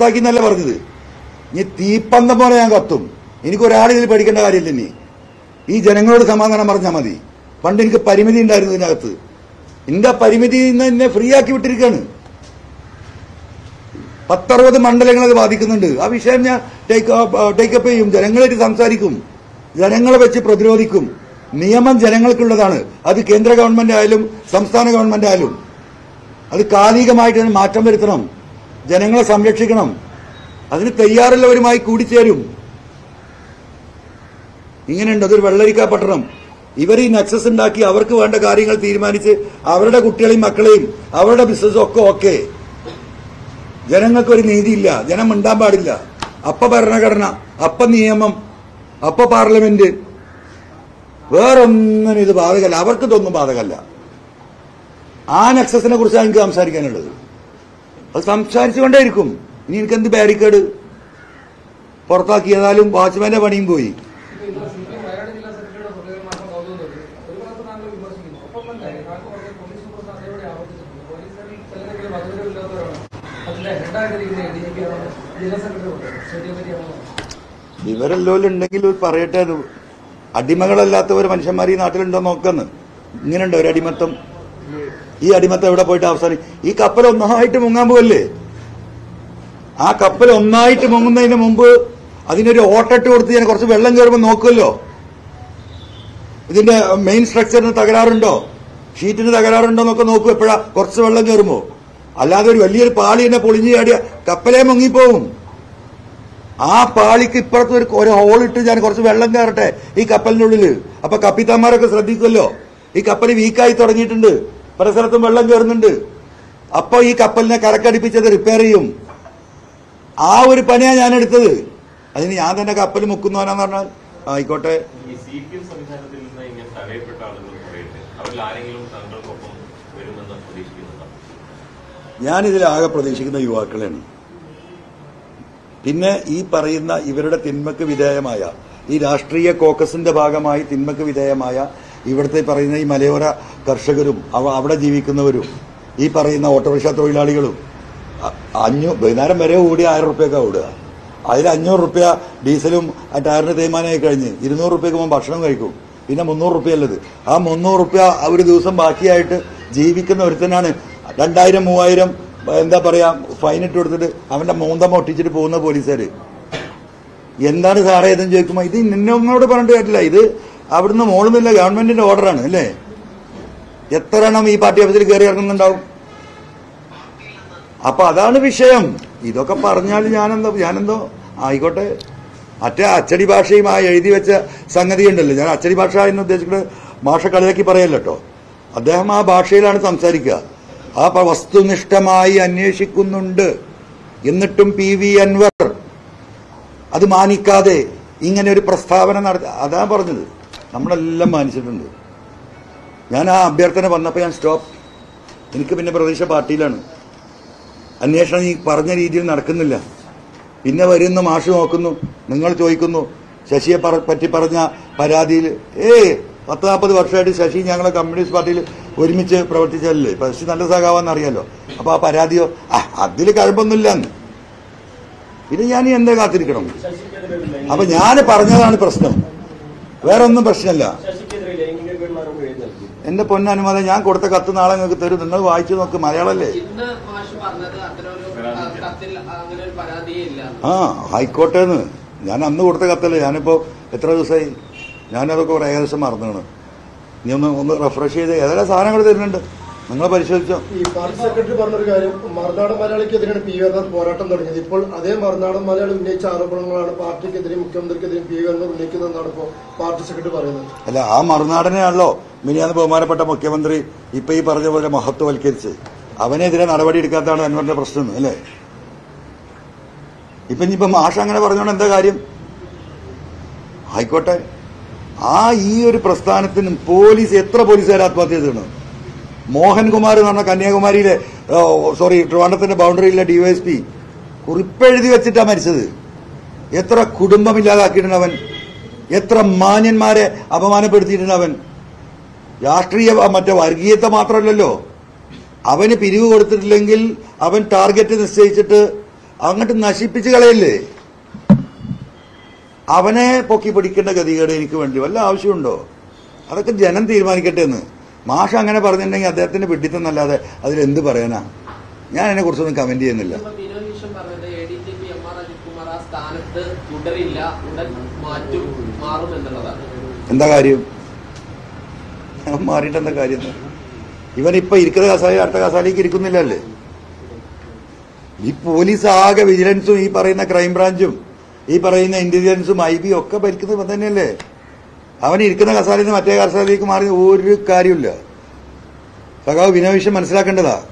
പുറത്താക്കി എന്നല്ല പറഞ്ഞത്. ഇനി തീപ്പന്തം പോലെ ഞാൻ കത്തും. എനിക്കൊരാളിതിൽ പഠിക്കേണ്ട കാര്യമില്ല. ഇനി ഈ ജനങ്ങളോട് സമാധാനം പറഞ്ഞാൽ മതി. പണ്ട് എനിക്ക് പരിമിതി ഉണ്ടായിരുന്നു ഇതിനകത്ത്. എന്റെ പരിമിതി ഇന്ന് എന്നെ ഫ്രീ ആക്കി വിട്ടിരിക്കുകയാണ്. 10-60 മണ്ഡലങ്ങൾ അത് ബാധിക്കുന്നുണ്ട്. ആ വിഷയം ഞാൻ ടേക്കപ്പ് ചെയ്യും. ജനങ്ങളായിട്ട് സംസാരിക്കും. ജനങ്ങളെ വെച്ച് പ്രതിരോധിക്കും. നിയമം ജനങ്ങൾക്കുള്ളതാണ്. അത് കേന്ദ്ര ഗവൺമെന്റ് ആയാലും സംസ്ഥാന ഗവൺമെന്റ് ആയാലും അത് കാലികമായിട്ട് മാറ്റം വരുത്തണം. ജനങ്ങളെ സംരക്ഷിക്കണം. അതിന് തയ്യാറുള്ളവരുമായി കൂടിച്ചേരും. ഇങ്ങനെയുണ്ട്. അതൊരു വെള്ളരിക്ക പട്ടണം. ഇവർ ഈ നെക്സസ് ഉണ്ടാക്കി അവർക്ക് വേണ്ട കാര്യങ്ങൾ തീരുമാനിച്ച് അവരുടെ കുട്ടികളെയും മക്കളെയും അവരുടെ ബിസിനസ്സും ഒക്കെ ഓക്കെ. ജനങ്ങൾക്കൊരു നീതിയില്ല. ജനം മിണ്ടാൻ പാടില്ല. അപ്പ ഭരണഘടന, അപ്പ നിയമം, അപ്പ പാർലമെന്റ്, വേറൊന്നും ഇത് ബാധകല്ല. അവർക്ക് ഇതൊന്നും ബാധകല്ല. ആ നെക്സസിനെ കുറിച്ചാണ് എനിക്ക് സംസാരിക്കാനുള്ളത്. അത് സംസാരിച്ചുകൊണ്ടേയിരിക്കും. ഇനി എനിക്കെന്ത് ബാരിക്കേഡ്? പുറത്താക്കിയതാലും വാച്ച്മാന്റെ പണിയും പോയി. വിവരല്ലോലും ഉണ്ടെങ്കിൽ പറയട്ടെ. അടിമകളല്ലാത്തവർ മനുഷ്യന്മാർ ഈ നാട്ടിലുണ്ടോ നോക്കുന്നു. ഇങ്ങനെയുണ്ടോ ഒരു അടിമത്തം? ഈ അടിമത്തം എവിടെ പോയിട്ട് അവസാനം? ഈ കപ്പൽ ഒന്നായിട്ട് മുങ്ങാൻ പോവല്ലേ? ആ കപ്പൽ ഒന്നായിട്ട് മുങ്ങുന്നതിന് മുമ്പ് അതിനൊരു ഓട്ടിട്ട് കൊടുത്ത് ഞാൻ കുറച്ച് വെള്ളം കയറുമ്പോൾ നോക്കുമല്ലോ. ഇതിന്റെ മെയിൻ സ്ട്രക്ചറിന് തകരാറുണ്ടോ, ഷീറ്റിന് തകരാറുണ്ടോ എന്നൊക്കെ നോക്കൂ എപ്പോഴാ കുറച്ച് വെള്ളം കയറുമ്പോ. അല്ലാതെ ഒരു വലിയൊരു പാളി തന്നെ പൊളിഞ്ഞു ചാടിയ കപ്പലേ മുങ്ങിപ്പോവും. ആ പാളിക്ക് ഇപ്പുറത്ത് ഒരു ഹോളിട്ട് ഞാൻ കുറച്ച് വെള്ളം കയറട്ടെ ഈ കപ്പലിന്റെ ഉള്ളില്. അപ്പൊ കപ്പിത്താന്മാരൊക്കെ ശ്രദ്ധിക്കുമല്ലോ. ഈ കപ്പൽ വീക്കായി തുടങ്ങിയിട്ടുണ്ട്, പല സ്ഥലത്തും വെള്ളം കയറുന്നുണ്ട്. അപ്പൊ ഈ കപ്പലിനെ കരക്കടിപ്പിച്ചത് റിപ്പയർ ചെയ്യും. ആ ഒരു പണിയാണ് ഞാൻ എടുത്തത്. അതിന് ഞാൻ തന്നെ കപ്പൽ മുക്കുന്നവനാന്ന് പറഞ്ഞാൽ ആയിക്കോട്ടെ. ഞാനിതിലാകെ പ്രതീക്ഷിക്കുന്ന യുവാക്കളെയാണ്. പിന്നെ ഈ പറയുന്ന ഇവരുടെ തിന്മക്ക് വിധേയമായ ഈ രാഷ്ട്രീയ കോക്കസിന്റെ ഭാഗമായി തിന്മക്ക് വിധേയമായ ഇവിടുത്തെ പറയുന്ന ഈ മലയോര കർഷകരും അവിടെ ജീവിക്കുന്നവരും ഈ പറയുന്ന ഓട്ടോറിക്ഷ തൊഴിലാളികളും വൈകുന്നേരം വരെ ഓടി 1000 റുപ്യൊക്കെ ഓടുക. അതിൽ 500 റുപ്യ ഡീസലും ടയറിന് തേയ്മാനമായി കഴിഞ്ഞ് 200 റുപ്യക്ക് മുമ്പ് ഭക്ഷണം കഴിക്കും. പിന്നെ 300 റുപ്യ ഉള്ളത്. ആ 300 റുപ്യ ഒരു ദിവസം ബാക്കിയായിട്ട് ജീവിക്കുന്ന ഒരുത്തനാണ് 2000-3000 എന്താ പറയാ ഫൈനിട്ട് കൊടുത്തിട്ട് അവന്റെ മൂന്തമ്മ ഒട്ടിച്ചിട്ട് പോകുന്ന പോലീസുകാര്. എന്താണ് സാറേ ഇതെന്ന് ചോദിക്കുമ്പോ ഇത് നിന്നോട് പറഞ്ഞിട്ട് കേട്ടില്ല, ഇത് അവിടുന്ന് മോളുന്നില്ല, ഗവൺമെന്റിന്റെ ഓർഡറാണ് അല്ലേ. എത്ര എണ്ണം ഈ പാർട്ടി ഓഫീസിൽ കയറി ഇറങ്ങുന്നുണ്ടാവും? അപ്പൊ അതാണ് വിഷയം. ഇതൊക്കെ പറഞ്ഞാൽ ഞാനെന്തോ ആയിക്കോട്ടെ. മറ്റേ അച്ചടി ഭാഷയും ആ എഴുതി വെച്ച സംഗതി ഉണ്ടല്ലോ. ഞാൻ അച്ചടി ഭാഷ എന്ന് ഉദ്ദേശിക്കുന്നത് ഭാഷ കളിയാക്കി പറയല്ലോ കേട്ടോ. അദ്ദേഹം ആ ഭാഷയിലാണ് സംസാരിക്കുക. ആ വസ്തുനിഷ്ഠമായി അന്വേഷിക്കുന്നുണ്ട്. എന്നിട്ടും PV അൻവർ അത് മാനിക്കാതെ ഇങ്ങനെ ഒരു പ്രസ്താവന നടത്തി. അതാ പറഞ്ഞത്. നമ്മളെല്ലാം മാനിച്ചിട്ടുണ്ട്. ഞാൻ ആ അഭ്യർത്ഥന വന്നപ്പോൾ ഞാൻ സ്റ്റോപ്പ്. എനിക്ക് പിന്നെ പ്രതീക്ഷ പാർട്ടിയിലാണ്. അന്വേഷണം ഈ പറഞ്ഞ രീതിയിൽ നടക്കുന്നില്ല. പിന്നെ വരുന്ന മാഷ് നോക്കുന്നു, നിങ്ങൾ ചോദിക്കുന്നു ശശിയെ പറ്റി പറഞ്ഞ പരാതിയിൽ 10-40 വർഷമായിട്ട് ശശി ഞങ്ങളെ കമ്മ്യൂണിസ്റ്റ് പാർട്ടിയിൽ ഒരുമിച്ച് പ്രവർത്തിച്ചല്ലേ. ശശി നല്ല സഖാവാന്ന് അറിയാലോ. അപ്പൊ ആ പരാതിയോ അതിൽ കഴമ്പൊന്നുമില്ലെന്ന്. പിന്നെ ഞാൻ എന്താ കാത്തിരിക്കണം? അപ്പൊ ഞാൻ പറഞ്ഞതാണ് പ്രശ്നം, വേറെ ഒന്നും പ്രശ്നമല്ല. എന്റെ പൊന്നനുമാനം ഞാൻ കൊടുത്ത കത്ത് നാളെ നിങ്ങൾക്ക് തരും. നിങ്ങൾ വായിച്ചു നോക്ക്, മലയാളല്ലേ. ആയിക്കോട്ടെന്ന്. ഞാൻ അന്ന് കൊടുത്ത കത്തല്ലേ. ഞാനിപ്പോ എത്ര ദിവസമായി? ഞാനതൊക്കെ ഏകദേശം മറന്നാണ്. നീ ഒന്ന് റെഫ്രഷ് ചെയ്ത് ഏതെല്ലാം സാധനങ്ങൾ തരുന്നുണ്ട്, നിങ്ങൾ പരിശോധിച്ചോ. ഈ പാർട്ടി സെക്രട്ടറി പറഞ്ഞൊരു കാര്യം, മറുനാടൻ മലയാളിക്കെതിരെയാണ് PV അൻവർ പോരാട്ടം തുടങ്ങിയത്. ഇപ്പോൾ അതേ മറുനാടൻ മലയാളി ഉന്നയിച്ച ആരോപണങ്ങളാണ് പാർട്ടിക്കെതിരെയും മുഖ്യമന്ത്രിക്കെതിരെയും PV അൻവർ ഉന്നയിക്കുന്നതെന്നാണ് ഇപ്പോൾ പാർട്ടി സെക്രട്ടറി പറയുന്നത്. അല്ല, ആ മറുനാടനെയാണല്ലോ മിനിയാന്ന് ബഹുമാനപ്പെട്ട മുഖ്യമന്ത്രി ഇപ്പൊ ഈ പറഞ്ഞ പോലെ മഹത്വവൽക്കരിച്ച്. അവനെതിരെ നടപടി എടുക്കാത്തതാണ് അൻവറിന്റെ പ്രശ്നം അല്ലേ. ഇനിയിപ്പം മാഷ അങ്ങനെ പറഞ്ഞോണ്ട് എന്താ കാര്യം? ആയിക്കോട്ടെ. ഈ ഒരു പ്രസ്ഥാനത്തിനും പോലീസ് എത്ര പോലീസുകാർ ആത്മഹത്യ ചെയ്തിട്ടുണ്ട്? മോഹൻകുമാർ എന്ന് പറഞ്ഞ കന്യാകുമാരിയിലെ ട്രിവാൻഡ്രത്തിന്റെ ബൗണ്ടറിയിലെ DYSP കുറിപ്പെഴുതി വെച്ചിട്ടാ മരിച്ചത്. എത്ര കുടുംബമില്ലാതാക്കിയിട്ടുണ്ട് അവൻ. എത്ര മാന്യന്മാരെ അപമാനപ്പെടുത്തിയിട്ടുണ്ട് അവൻ. രാഷ്ട്രീയ മറ്റേ വർഗീയത മാത്രമല്ലല്ലോ, അവന് പിരിവ് കൊടുത്തിട്ടില്ലെങ്കിൽ അവൻ ടാർഗറ്റ് നിശ്ചയിച്ചിട്ട് അങ്ങോട്ട് നശിപ്പിച്ച് കളയല്ലേ? അവനെ പൊക്കി പിടിക്കേണ്ട ഗതികേട് എനിക്ക് വേണ്ടി വല്ല ആവശ്യമുണ്ടോ? അതൊക്കെ ജനം തീരുമാനിക്കട്ടെ എന്ന്. മാഷ് അങ്ങനെ പറഞ്ഞിട്ടുണ്ടെങ്കിൽ അദ്ദേഹത്തിന്റെ വിഡിത്തന്നല്ലാതെ അതിലെന്ത് പറയാനാ? ഞാൻ അതിനെ കുറിച്ചൊന്നും കമന്റ് ചെയ്യുന്നില്ല. എന്താ കാര്യം? മാറിയിട്ട് എന്താ കാര്യം? ഇവനിപ്പൊ ഇരിക്കുന്ന കസാല അടുത്ത കസാലയ്ക്ക് ഇരിക്കുന്നില്ലല്ലേ? ഈ പോലീസ് ആകെ വിജിലൻസും ഈ പറയുന്ന ക്രൈംബ്രാഞ്ചും ഈ പറയുന്ന ഇന്റലിജൻസും IB ഒക്കെ ഭരിക്കുന്നത് ഇവൻ തന്നെയല്ലേ? അവൻ ഇരിക്കുന്ന കസാലയിൽ നിന്ന് മറ്റേ കസാലയിലേക്ക് മാറി ഒരു കാര്യമില്ല. സഖാവ് വിനോദ് മനസ്സിലാക്കേണ്ടതാ.